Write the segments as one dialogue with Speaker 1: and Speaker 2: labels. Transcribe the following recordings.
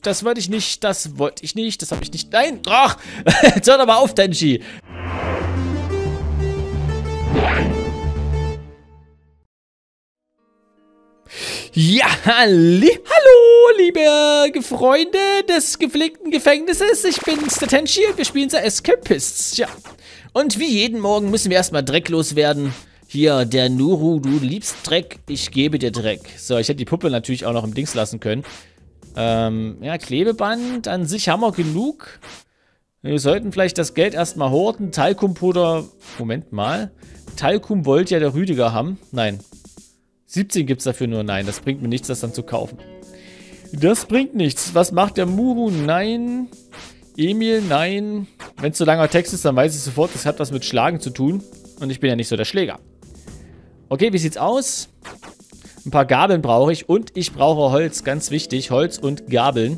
Speaker 1: das wollte ich nicht, das wollte ich nicht, das habe ich nicht. Nein, ach, jetzt hör doch mal auf, Tenchi. Ja, hallo, liebe Freunde des gepflegten Gefängnisses. Ich bin's, der Tenchi, und wir spielen The Escapists. Ja, und wie jeden Morgen müssen wir erstmal Dreck loswerden. Hier, der Nuru, du liebst Dreck, ich gebe dir Dreck. So, ich hätte die Puppe natürlich auch noch im Dings lassen können. Ja, Klebeband, an sich haben wir genug. Wir sollten vielleicht das Geld erstmal horten. Talkumpuder, Moment mal. Talkum wollte ja der Rüdiger haben. Nein. 17 gibt es dafür nur. Nein, das bringt mir nichts, das dann zu kaufen. Das bringt nichts. Was macht der Muru? Nein. Emil? Nein. Wenn es so langer Text ist, dann weiß ich sofort, das hat was mit Schlagen zu tun. Und ich bin ja nicht so der Schläger. Okay, wie sieht's aus? Ein paar Gabeln brauche ich. Und ich brauche Holz, ganz wichtig. Holz und Gabeln.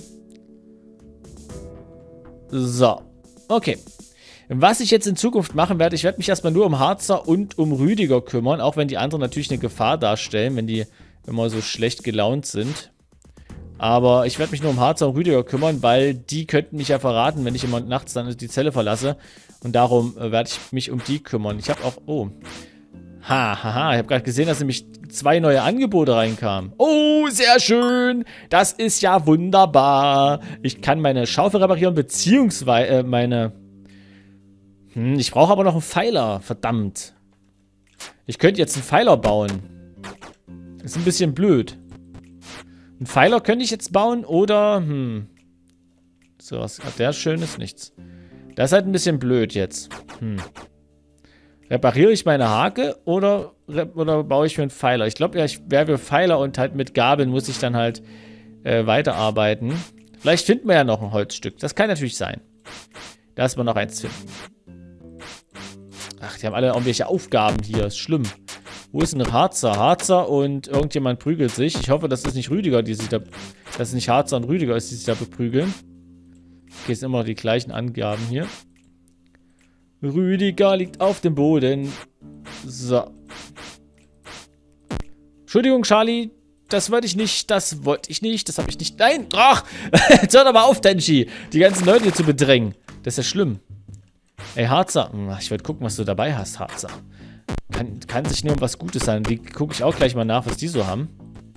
Speaker 1: So. Okay. Was ich jetzt in Zukunft machen werde, ich werde mich erstmal nur um Harzer und um Rüdiger kümmern, auch wenn die anderen natürlich eine Gefahr darstellen, wenn die immer so schlecht gelaunt sind. Aber ich werde mich nur um Harzer und Rüdiger kümmern, weil die könnten mich ja verraten, wenn ich immer nachts dann die Zelle verlasse. Und darum werde ich mich um die kümmern. Ich habe auch... Oh. Ich habe gerade gesehen, dass nämlich 2 neue Angebote reinkamen. Oh, sehr schön. Das ist ja wunderbar. Ich kann meine Schaufel reparieren, beziehungsweise meine... ich brauche aber noch einen Pfeiler. Verdammt. Ich könnte jetzt einen Pfeiler bauen. Ist ein bisschen blöd. Einen Pfeiler könnte ich jetzt bauen oder... So, was hat der Schönes? Nichts. Das ist halt ein bisschen blöd jetzt. Repariere ich meine Hake oder baue ich mir einen Pfeiler? Ich glaube, ja, ich werfe Pfeiler und halt mit Gabeln muss ich dann halt weiterarbeiten. Vielleicht finden wir ja noch ein Holzstück. Das kann natürlich sein. Da ist man noch eins finden. Ach, die haben alle irgendwelche Aufgaben hier. Ist schlimm. Wo ist ein Harzer? Harzer und irgendjemand prügelt sich. Ich hoffe, das ist nicht Rüdiger, die sich da... Dass es nicht Harzer und Rüdiger ist, die sich da beprügeln. Okay, es sind immer noch die gleichen Angaben hier. Rüdiger liegt auf dem Boden. So. Entschuldigung, Charlie. Das wollte ich nicht. Das wollte ich nicht. Das habe ich nicht. Nein! Ach! Jetzt hör doch mal auf, Tenchi. Die ganzen Leute hier zu bedrängen. Das ist ja schlimm. Ey, Harzer. Ich werde gucken, was du dabei hast, Harzer. Kann sich nur um was Gutes sein. Die gucke ich auch gleich mal nach, was die so haben.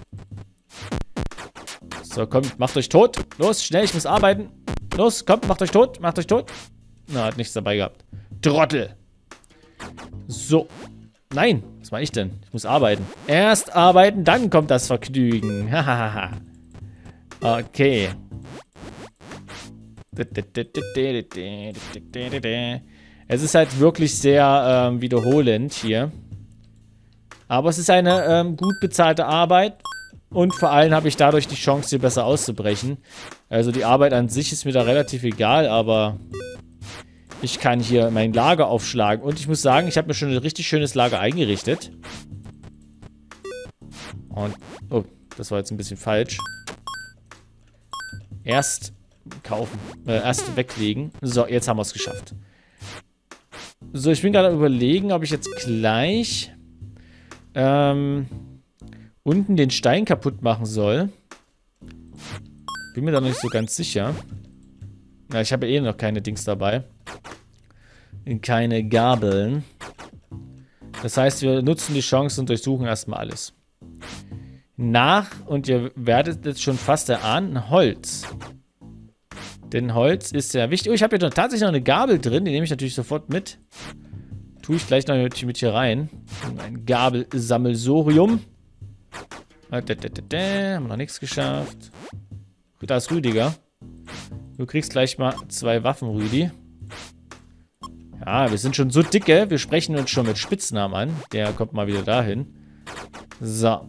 Speaker 1: So, kommt, macht euch tot. Los, schnell, ich muss arbeiten. Los, kommt, macht euch tot. Macht euch tot. Na, hat nichts dabei gehabt. Trottel. So. Nein, was mache ich denn? Ich muss arbeiten. Erst arbeiten, dann kommt das Vergnügen. Hahaha. Okay. Es ist halt wirklich sehr wiederholend hier. Aber es ist eine gut bezahlte Arbeit. Und vor allem habe ich dadurch die Chance, hier besser auszubrechen. Also die Arbeit an sich ist mir da relativ egal, aber ich kann hier mein Lager aufschlagen. Und ich muss sagen, ich habe mir schon ein richtig schönes Lager eingerichtet. Und, oh, das war jetzt ein bisschen falsch. Erst kaufen, erst weglegen. So, jetzt haben wir es geschafft. So, ich bin gerade überlegen, ob ich jetzt gleich unten den Stein kaputt machen soll. Bin mir da noch nicht so ganz sicher. Ja, ich habe ja eh noch keine Dings dabei. Keine Gabeln. Das heißt, wir nutzen die Chance und durchsuchen erstmal alles. Und ihr werdet jetzt schon fast erahnen, Holz. Denn Holz ist sehr wichtig. Oh, ich habe hier tatsächlich noch eine Gabel drin. Die nehme ich natürlich sofort mit. Tue ich gleich noch mit hier rein. Ein Gabelsammelsorium. Haben wir noch nichts geschafft. Da ist Rüdiger. Du kriegst gleich mal 2 Waffen, Rüdi. Ja, wir sind schon so dicke. Wir sprechen uns schon mit Spitznamen an. Der kommt mal wieder dahin. So.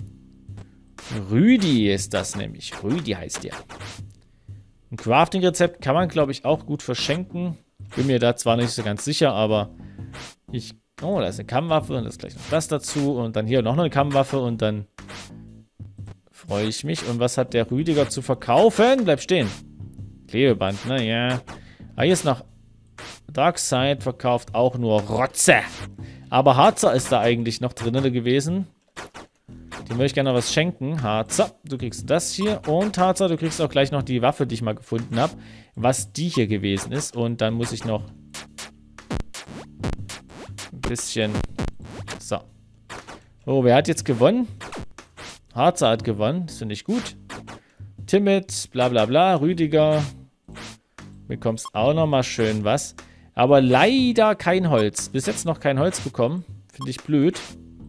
Speaker 1: Rüdi ist das nämlich. Rüdi heißt der. Ein Crafting-Rezept kann man, glaube ich, auch gut verschenken. Bin mir da zwar nicht so ganz sicher, aber ich... Oh, da ist eine Kammwaffe und das ist gleich noch das dazu. Und dann hier noch eine Kammwaffe und dann freue ich mich. Und was hat der Rüdiger zu verkaufen? Bleib stehen. Klebeband, ne? Ja. Ah, hier ist noch... Darkside verkauft auch nur Rotze. Aber Harzer ist da eigentlich noch drin gewesen. Dem würde ich gerne noch was schenken. Harzer, du kriegst das hier. Und Harzer, du kriegst auch gleich noch die Waffe, die ich mal gefunden habe. Was die hier gewesen ist. Und dann muss ich noch ein bisschen... So. Oh, wer hat jetzt gewonnen? Harzer hat gewonnen. Das finde ich gut. Timid, bla bla bla. Rüdiger. Bekommst auch nochmal schön was. Aber leider kein Holz. Bis jetzt noch kein Holz bekommen. Finde ich blöd.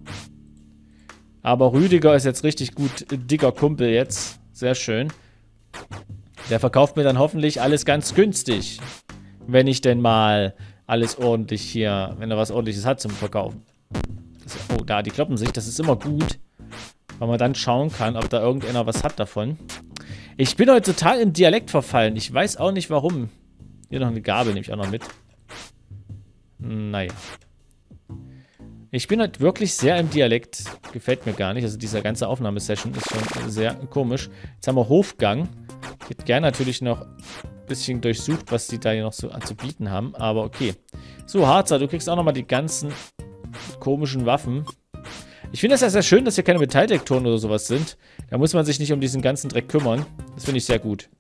Speaker 1: Aber Rüdiger ist jetzt richtig gut. Dicker Kumpel jetzt. Sehr schön. Der verkauft mir dann hoffentlich alles ganz günstig. Wenn ich denn mal alles ordentlich hier, wenn er was ordentliches hat zum Verkaufen. Oh, da, die kloppen sich. Das ist immer gut. Weil man dann schauen kann, ob da irgendeiner was hat davon. Ich bin heute total in Dialekt verfallen. Ich weiß auch nicht warum. Hier noch eine Gabel, nehme ich auch noch mit. Naja. Ich bin halt wirklich sehr im Dialekt. Gefällt mir gar nicht. Also diese ganze Aufnahmesession ist schon sehr komisch. Jetzt haben wir Hofgang. Ich hätte gerne natürlich noch ein bisschen durchsucht, was die da hier noch so zu bieten haben. Aber okay. So, Harzer, du kriegst auch nochmal die ganzen komischen Waffen. Ich finde es ja sehr schön, dass hier keine Metalldetektoren oder sowas sind. Da muss man sich nicht um diesen ganzen Dreck kümmern. Das finde ich sehr gut.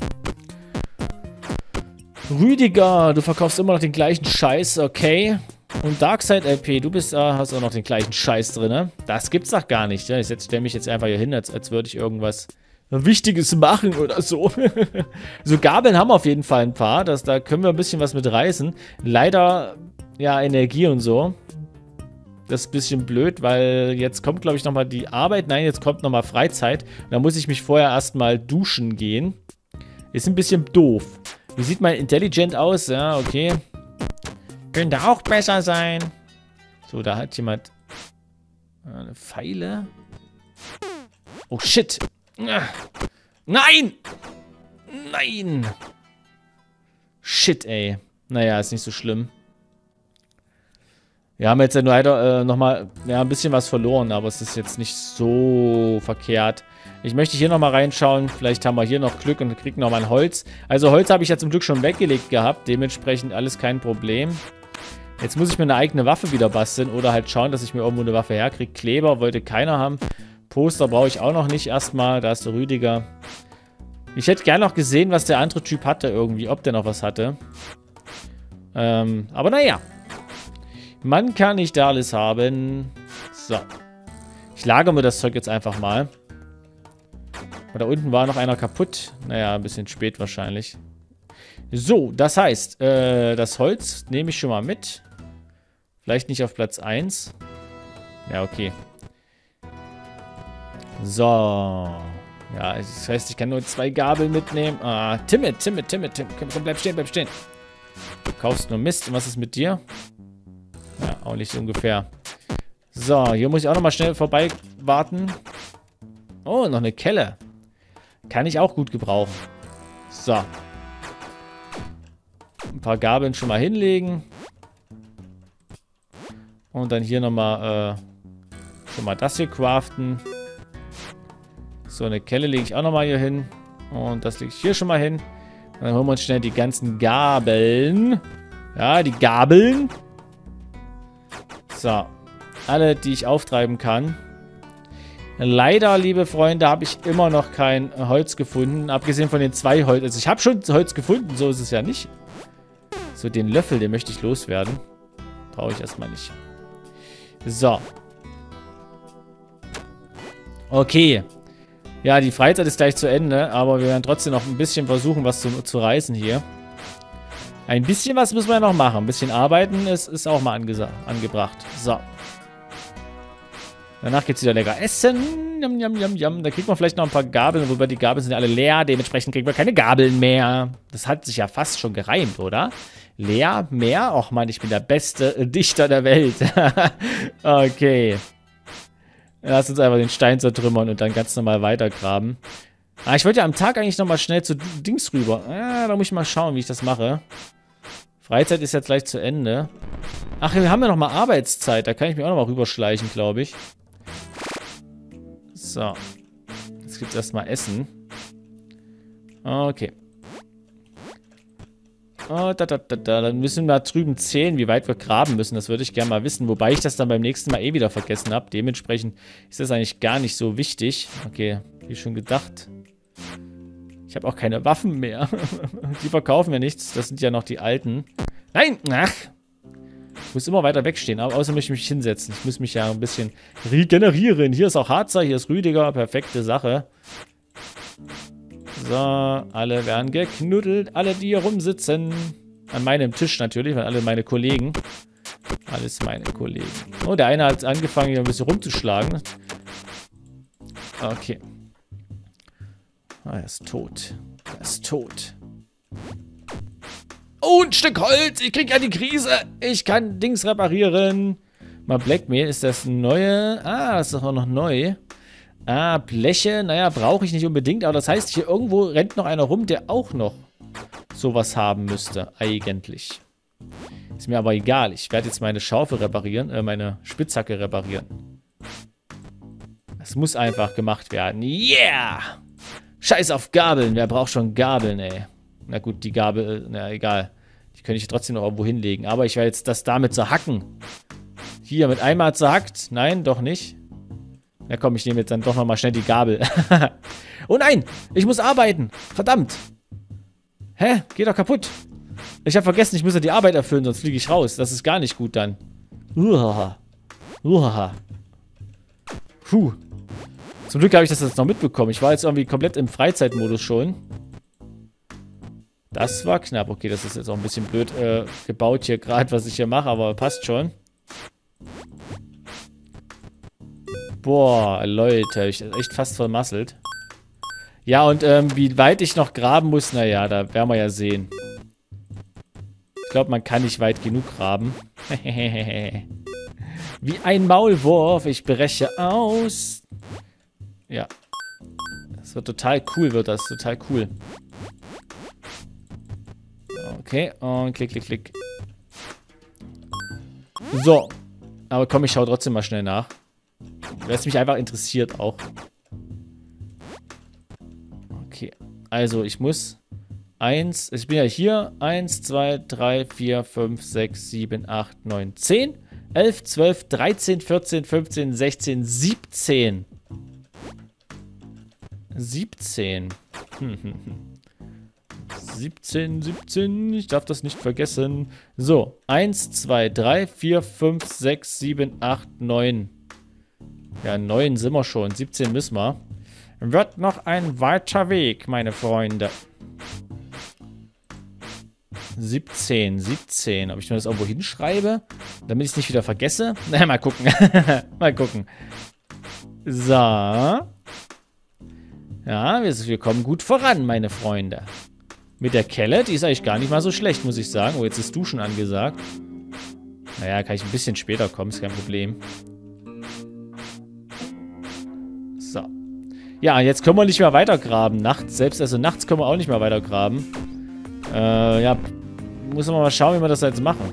Speaker 1: Rüdiger, du verkaufst immer noch den gleichen Scheiß, okay. Und Darkside LP, du bist, hast auch noch den gleichen Scheiß drin, ne? Das gibt's doch gar nicht. Ja? Ich stelle mich jetzt einfach hier hin, als würde ich irgendwas Wichtiges machen oder so. So Gabeln haben wir auf jeden Fall ein paar. Da können wir ein bisschen was mit reißen. Leider, ja, Energie und so. Das ist ein bisschen blöd, weil jetzt kommt, glaube ich, nochmal die Arbeit. Nein, jetzt kommt nochmal Freizeit. Da muss ich mich vorher erstmal duschen gehen. Ist ein bisschen doof. Wie sieht mein Intelligent aus? Ja, okay. Könnte auch besser sein. So, da hat jemand eine Pfeile. Oh, shit. Nein! Nein! Shit, ey. Naja, ist nicht so schlimm. Wir haben jetzt ja nur leider nochmal ein bisschen was verloren, aber es ist jetzt nicht so verkehrt. Ich möchte hier nochmal reinschauen. Vielleicht haben wir hier noch Glück und kriegen nochmal ein Holz. Also Holz habe ich ja zum Glück schon weggelegt gehabt. Dementsprechend alles kein Problem. Jetzt muss ich mir eine eigene Waffe wieder basteln oder halt schauen, dass ich mir irgendwo eine Waffe herkriege. Kleber wollte keiner haben. Poster brauche ich auch noch nicht erstmal. Da ist der Rüdiger. Ich hätte gerne noch gesehen, was der andere Typ hatte irgendwie. Ob der noch was hatte. Aber naja. Man kann nicht alles haben. So. Ich lagere mir das Zeug jetzt einfach mal. Da unten war noch einer kaputt. Naja, ein bisschen spät wahrscheinlich. So, das heißt, das Holz nehme ich schon mal mit. Vielleicht nicht auf Platz 1. Ja, okay. So. Ja, das heißt, ich kann nur 2 Gabeln mitnehmen. Ah, Timid. Komm, bleib stehen. Du kaufst nur Mist. Und was ist mit dir? Ja, auch nicht so ungefähr. So, hier muss ich auch nochmal schnell vorbei warten. Oh, noch eine Kelle. Kann ich auch gut gebrauchen. So. Ein paar Gabeln schon mal hinlegen. Und dann hier nochmal schon mal das hier craften. So, eine Kelle lege ich auch nochmal hier hin. Und das lege ich hier schon mal hin. Und dann holen wir uns schnell die ganzen Gabeln. Ja, die Gabeln. So. Alle, die ich auftreiben kann. Leider, liebe Freunde, habe ich immer noch kein Holz gefunden. Abgesehen von den 2 Holz. Also ich habe schon Holz gefunden, so ist es ja nicht. So, den Löffel, den möchte ich loswerden. Brauche ich erstmal nicht. So. Okay. Ja, die Freizeit ist gleich zu Ende, aber wir werden trotzdem noch ein bisschen versuchen, was zu reißen hier. Ein bisschen was müssen wir noch machen. Ein bisschen arbeiten ist auch mal angebracht. So. Danach geht es wieder lecker essen. Yum, yum, yum, yum. Da kriegt man vielleicht noch ein paar Gabeln, wobei die Gabeln sind ja alle leer. Dementsprechend kriegen wir keine Gabeln mehr. Das hat sich ja fast schon gereimt, oder? Leer, mehr? Och Mann, ich bin der beste Dichter der Welt. Okay. Lass uns einfach den Stein zertrümmern und dann ganz normal weitergraben. Ah, ich wollte ja am Tag eigentlich nochmal schnell zu Dings rüber. Da muss ich mal schauen, wie ich das mache. Freizeit ist jetzt gleich zu Ende. Ach, wir haben ja nochmal Arbeitszeit. Da kann ich mich auch nochmal rüberschleichen, glaube ich. So. Jetzt gibt es erstmal Essen. Okay. Oh, dann müssen wir drüben zählen, wie weit wir graben müssen. Das würde ich gerne mal wissen. Wobei ich das dann beim nächsten Mal eh wieder vergessen habe. Dementsprechend ist das eigentlich gar nicht so wichtig. Okay, wie schon gedacht. Ich habe auch keine Waffen mehr. Die verkaufen mir nichts. Das sind ja noch die alten. Nein! Ach! Ich muss immer weiter wegstehen. Aber außer möchte ich mich hinsetzen. Ich muss mich ja ein bisschen regenerieren. Hier ist auch Harzer, hier ist Rüdiger. Perfekte Sache. So, alle werden geknuddelt. Alle, die hier rumsitzen. An meinem Tisch natürlich, weil alle meine Kollegen. Alles meine Kollegen. Oh, der eine hat angefangen, hier ein bisschen rumzuschlagen. Okay. Ah, er ist tot. Er ist tot. Oh, ein Stück Holz. Ich krieg ja die Krise. Ich kann Dings reparieren. Mal Blackmail. Ist das neue? Ah, das ist doch auch noch neu. Ah, Bleche. Naja, brauche ich nicht unbedingt. Aber das heißt, hier irgendwo rennt noch einer rum, der auch noch sowas haben müsste. Eigentlich. Ist mir aber egal. Ich werde jetzt meine Schaufel reparieren. Meine Spitzhacke reparieren. Das muss einfach gemacht werden. Yeah! Scheiß auf Gabeln. Wer braucht schon Gabeln, ey? Na gut, die Gabel, na egal. Die könnte ich trotzdem noch irgendwo hinlegen. Aber ich werde jetzt das damit zerhacken. Hier, mit einmal zerhackt. Nein, doch nicht. Na komm, ich nehme jetzt dann doch nochmal schnell die Gabel. Oh nein, ich muss arbeiten. Verdammt. Hä? Geht doch kaputt. Ich habe vergessen, ich muss ja die Arbeit erfüllen, sonst fliege ich raus. Das ist gar nicht gut dann. Puh. Zum Glück habe ich das jetzt noch mitbekommen. Ich war jetzt irgendwie komplett im Freizeitmodus schon. Das war knapp. Okay, das ist jetzt auch ein bisschen blöd gebaut hier gerade, was ich hier mache, aber passt schon. Boah, Leute, ich echt fast vermasselt. Ja, und wie weit ich noch graben muss, naja, da werden wir ja sehen. Ich glaube, man kann nicht weit genug graben. Wie ein Maulwurf, ich breche aus. Ja. Das wird total cool, wird das. Total cool. Okay, und klick, klick, klick. So. Aber komm, ich schaue trotzdem mal schnell nach. Weil es mich einfach interessiert auch. Okay. Also, ich muss... Ich bin ja hier. 1, 2, 3, 4, 5, 6, 7, 8, 9, 10, 11, 12, 13, 14, 15, 16, 17. 17. 17. Ich darf das nicht vergessen. So. 1, 2, 3, 4, 5, 6, 7, 8, 9. Ja, 9 sind wir schon. 17 müssen wir. Wird noch ein weiter Weg, meine Freunde. 17. Ob ich mir das irgendwo hinschreibe, damit ich es nicht wieder vergesse? Na, mal gucken. Mal gucken. So. Ja, wir kommen gut voran, meine Freunde. Mit der Kelle, die ist eigentlich gar nicht mal so schlecht, muss ich sagen. Oh, jetzt ist Duschen angesagt. Naja, kann ich ein bisschen später kommen, ist kein Problem. So. Ja, jetzt können wir nicht mehr weitergraben. Nachts nachts können wir auch nicht mehr weitergraben. Ja, muss man mal schauen, wie wir das jetzt machen.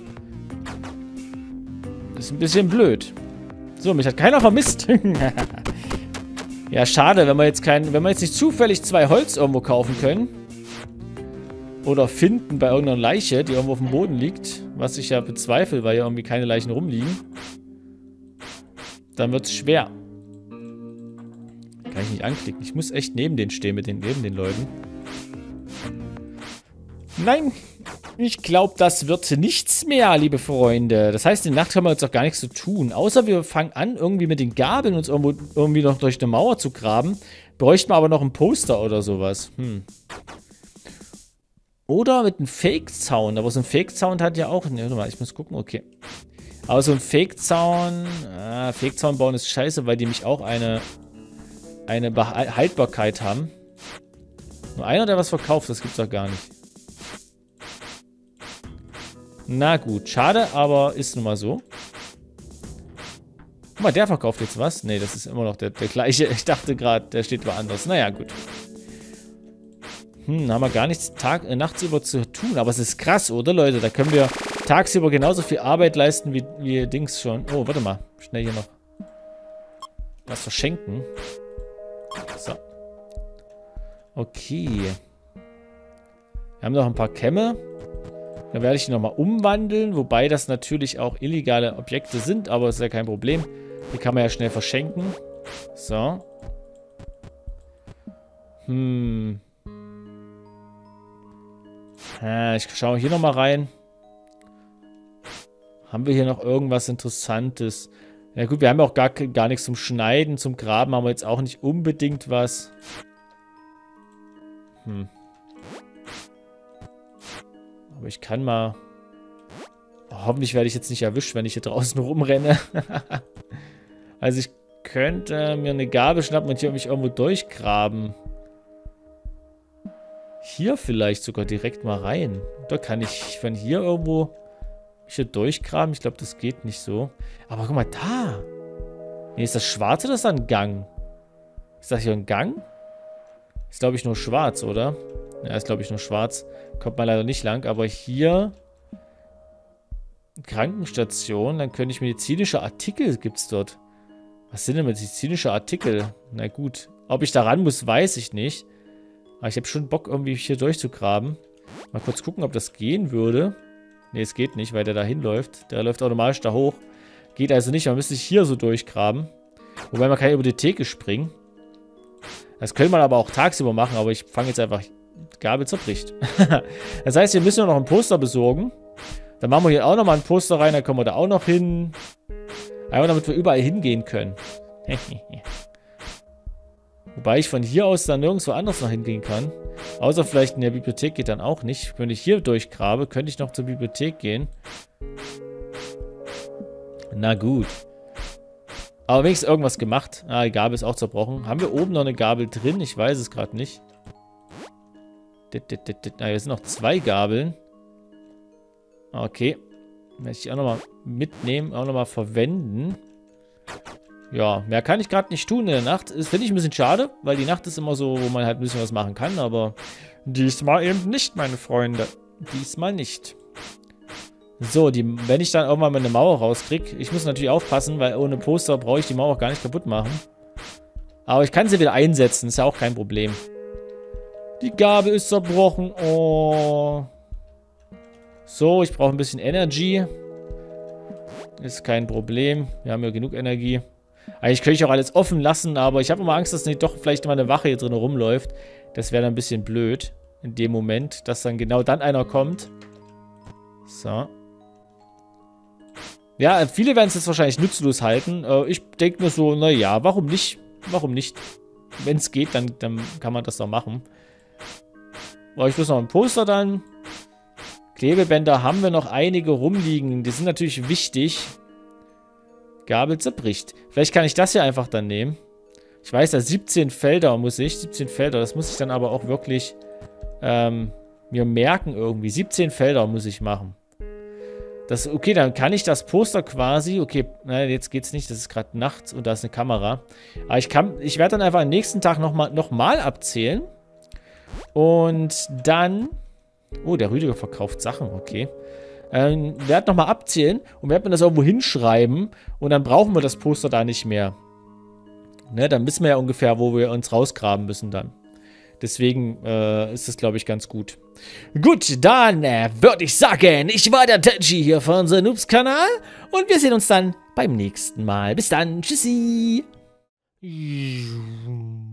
Speaker 1: Ist ein bisschen blöd. So, mich hat keiner vermisst. Ja, schade, wenn wir jetzt nicht zufällig 2 Holz irgendwo kaufen können. Oder finden bei irgendeiner Leiche, die irgendwo auf dem Boden liegt. Was ich ja bezweifle, weil ja irgendwie keine Leichen rumliegen. Dann wird es schwer. Kann ich nicht anklicken. Ich muss echt neben denen stehen, neben den Leuten. Nein, ich glaube, das wird nichts mehr, liebe Freunde. Das heißt, in der Nacht haben wir jetzt auch gar nichts zu tun. Außer wir fangen an, irgendwie mit den Gabeln uns irgendwie noch durch eine Mauer zu graben. Bräuchten wir aber noch ein Poster oder sowas. Oder mit einem Fake-Zaun. Aber so ein Fake-Zaun hat ja auch... Ne, warte mal, ich muss gucken, okay. Aber so ein Fake-Zaun... Fake-Zaun bauen ist scheiße, weil die nämlich auch eine Haltbarkeit haben. Nur einer, der was verkauft, das gibt's doch gar nicht. Na gut, schade, aber ist nun mal so. Guck mal, der verkauft jetzt was. Ne, das ist immer noch der gleiche. Ich dachte gerade, der steht woanders. Naja, gut. Haben wir gar nichts nachts zu tun. Aber es ist krass, oder Leute? Da können wir tagsüber genauso viel Arbeit leisten wie Dings schon. Oh, warte mal. Schnell hier noch was verschenken. So. Okay. Wir haben noch ein paar Kämme. Dann werde ich die nochmal umwandeln, wobei das natürlich auch illegale Objekte sind, aber ist ja kein Problem. Die kann man ja schnell verschenken. So. Ich schaue hier nochmal rein. Haben wir hier noch irgendwas Interessantes? Ja gut, wir haben ja auch gar nichts zum Schneiden, zum Graben haben wir jetzt auch nicht unbedingt was. Aber ich kann mal... Oh, hoffentlich werde ich jetzt nicht erwischt, wenn ich hier draußen rumrenne. Also ich könnte mir eine Gabel schnappen und hier mich irgendwo durchgraben. Hier vielleicht sogar direkt mal rein. Oder kann ich von hier irgendwo mich hier durchgraben? Ich glaube, das geht nicht so. Aber guck mal, da. Nee, ist das schwarz oder ist das ein Gang? Ist das hier ein Gang? Ist, glaube ich, nur schwarz, oder? Ja, ist, glaube ich, nur schwarz. Kommt man leider nicht lang. Aber hier... Krankenstation. Dann könnte ich medizinische Artikel... Gibt's dort? Was sind denn medizinische Artikel? Na gut. Ob ich da ran muss, weiß ich nicht. Aber ich habe schon Bock, irgendwie hier durchzugraben. Mal kurz gucken, ob das gehen würde. Ne, es geht nicht, weil der da hinläuft. Der läuft automatisch da hoch. Geht also nicht, man müsste sich hier so durchgraben. Wobei man kann über die Theke springen. Das könnte man aber auch tagsüber machen, aber ich fange jetzt einfach... Gabel zerbricht. Das heißt, wir müssen ja noch ein Poster besorgen. Dann machen wir hier auch nochmal ein Poster rein, dann kommen wir da auch noch hin. Einfach damit wir überall hingehen können. Wobei ich von hier aus dann nirgendwo anders noch hingehen kann. Außer vielleicht in der Bibliothek geht dann auch nicht. Wenn ich hier durchgrabe, könnte ich noch zur Bibliothek gehen. Na gut. Aber wenigstens irgendwas gemacht. Ah, die Gabel ist auch zerbrochen. Haben wir oben noch eine Gabel drin? Ich weiß es gerade nicht. Ah, hier sind noch 2 Gabeln. Okay. Werde ich die auch nochmal mitnehmen, auch nochmal verwenden. Ja, mehr kann ich gerade nicht tun in der Nacht. Das finde ich ein bisschen schade, weil die Nacht ist immer so, wo man halt ein bisschen was machen kann, aber diesmal eben nicht, meine Freunde. Diesmal nicht. So, wenn ich dann irgendwann mal eine Mauer rauskriege, ich muss natürlich aufpassen, weil ohne Poster brauche ich die Mauer auch gar nicht kaputt machen. Aber ich kann sie wieder einsetzen, ist ja auch kein Problem. Die Gabel ist zerbrochen. Oh. So, ich brauche ein bisschen Energy. Ist kein Problem. Wir haben ja genug Energie. Eigentlich könnte ich auch alles offen lassen, aber ich habe immer Angst, dass nicht doch vielleicht mal eine Wache hier drin rumläuft. Das wäre dann ein bisschen blöd in dem Moment, dass dann genau dann einer kommt. So. Ja, viele werden es jetzt wahrscheinlich nutzlos halten. Ich denke mir so, naja, warum nicht? Warum nicht? Wenn es geht, dann kann man das doch machen. Brauche ich bloß noch ein Poster dann. Klebebänder haben wir noch einige rumliegen. Die sind natürlich wichtig. Gabel zerbricht. Vielleicht kann ich das hier einfach dann nehmen. Ich weiß, da 17 Felder muss ich. 17 Felder, das muss ich dann aber auch wirklich mir merken irgendwie. 17 Felder muss ich machen. Das, okay, dann kann ich das Poster quasi... Okay, nein, jetzt geht's nicht. Das ist gerade nachts und da ist eine Kamera. Aber ich werde dann einfach am nächsten Tag nochmal abzählen. Und dann... Oh, der Rüdiger verkauft Sachen, okay. Werde nochmal abzählen und werde mir das irgendwo hinschreiben. Und dann brauchen wir das Poster da nicht mehr. Ne, dann wissen wir ja ungefähr, wo wir uns rausgraben müssen dann. Deswegen ist das, glaube ich, ganz gut. Gut, dann würde ich sagen, ich war der Tenchi hier von unserem Noobs-Kanal. Und wir sehen uns dann beim nächsten Mal. Bis dann, tschüssi.